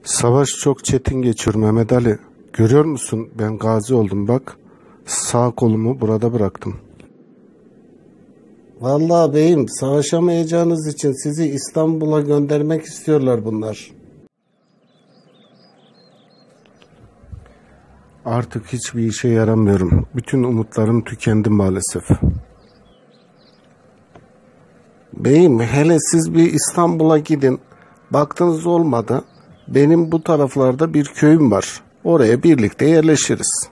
Savaş çok çetin geçiyor Mehmet Ali. Görüyor musun? Ben gazi oldum bak. Sağ kolumu burada bıraktım. Vallahi beyim, savaşamayacağınız için sizi İstanbul'a göndermek istiyorlar bunlar. Artık hiçbir işe yaramıyorum. Bütün umutlarım tükendi maalesef. Beyim, hele siz bir İstanbul'a gidin. Baktınız olmadı. Benim bu taraflarda bir köyüm var. Oraya birlikte yerleşiriz.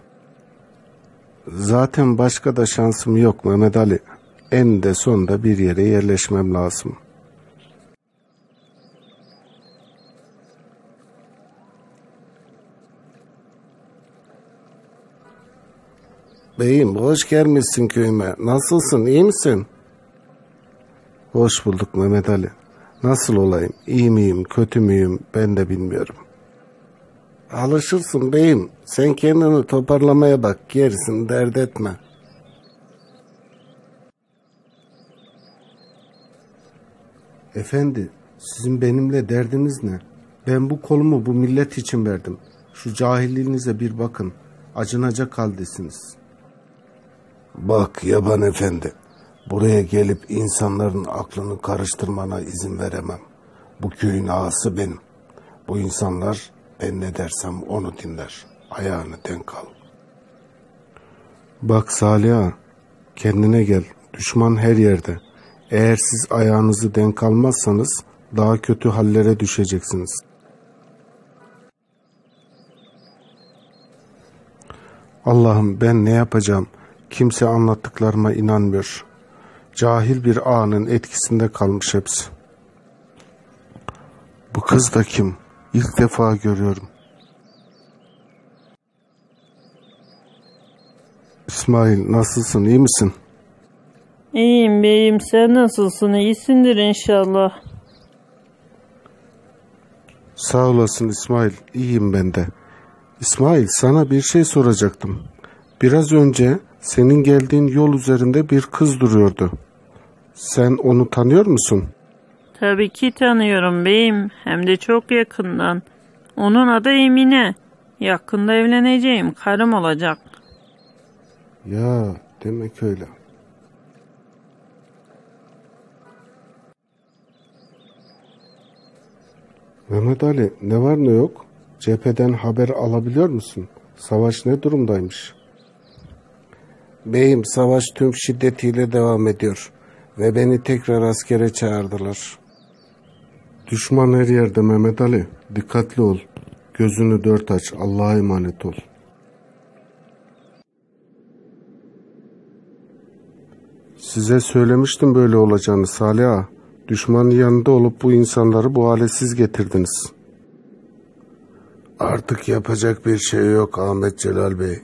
Zaten başka da şansım yok Mehmet Ali. En de sonunda bir yere yerleşmem lazım. Beyim, hoş gelmişsin köyüme. Nasılsın, iyi misin? Hoş bulduk Mehmet Ali. Nasıl olayım, iyi miyim, kötü müyüm ben de bilmiyorum. Alışırsın beyim. Sen kendini toparlamaya bak, gerisini dert etme. Efendi, sizin benimle derdiniz ne? Ben bu kolumu bu millet için verdim. Şu cahilliğinize bir bakın. Acınacak haldesiniz. Bak yaban efendi, buraya gelip insanların aklını karıştırmana izin veremem. Bu köyün ağası benim. Bu insanlar ben ne dersem onu dinler. Ayağını denk al. Bak Salih ağa, kendine gel. Düşman her yerde. Eğer siz ayağınızı denk almazsanız daha kötü hallere düşeceksiniz. Allah'ım, ben ne yapacağım? Kimse anlattıklarıma inanmıyor. Cahil bir ağanın etkisinde kalmış hepsi. Bu kız da kim? İlk defa görüyorum. İsmail, nasılsın, iyi misin? İyiyim beyim, sen nasılsın? İyisindir inşallah. Sağ olasın İsmail, iyiyim ben de. İsmail, sana bir şey soracaktım. Biraz önce senin geldiğin yol üzerinde bir kız duruyordu. Sen onu tanıyor musun? Tabii ki tanıyorum beyim, hem de çok yakından. Onun adı Emine. Yakında evleneceğim, karım olacak. Ya, demek öyle. Mehmet Ali, ne var ne yok? Cepheden haber alabiliyor musun? Savaş ne durumdaymış? Beyim, savaş tüm şiddetiyle devam ediyor ve beni tekrar askere çağırdılar. Düşman her yerde Mehmet Ali. Dikkatli ol. Gözünü dört aç. Allah'a emanet ol. Size söylemiştim böyle olacağını Salih ağa. Düşmanın yanında olup bu insanları bu hale siz getirdiniz. Artık yapacak bir şey yok Ahmet Celal Bey.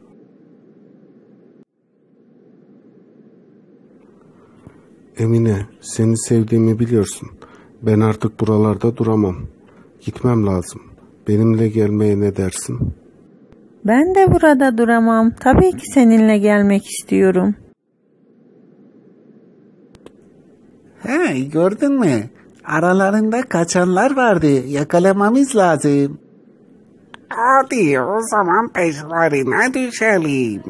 Emine, seni sevdiğimi biliyorsun. Ben artık buralarda duramam. Gitmem lazım. Benimle gelmeye ne dersin? Ben de burada duramam. Tabii ki seninle gelmek istiyorum. Hey, gördün mü? Aralarında kaçanlar vardı. Yakalamamız lazım. Hadi o zaman peşlerine düşelim.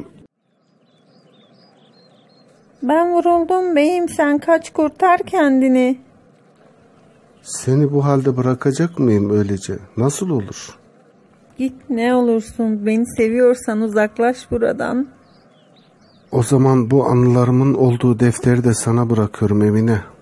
Ben vuruldum beyim, sen kaç, kurtar kendini. Seni bu halde bırakacak mıyım öylece? Nasıl olur? Git ne olursun, beni seviyorsan uzaklaş buradan. O zaman bu anılarımın olduğu defteri de sana bırakıyorum Emine.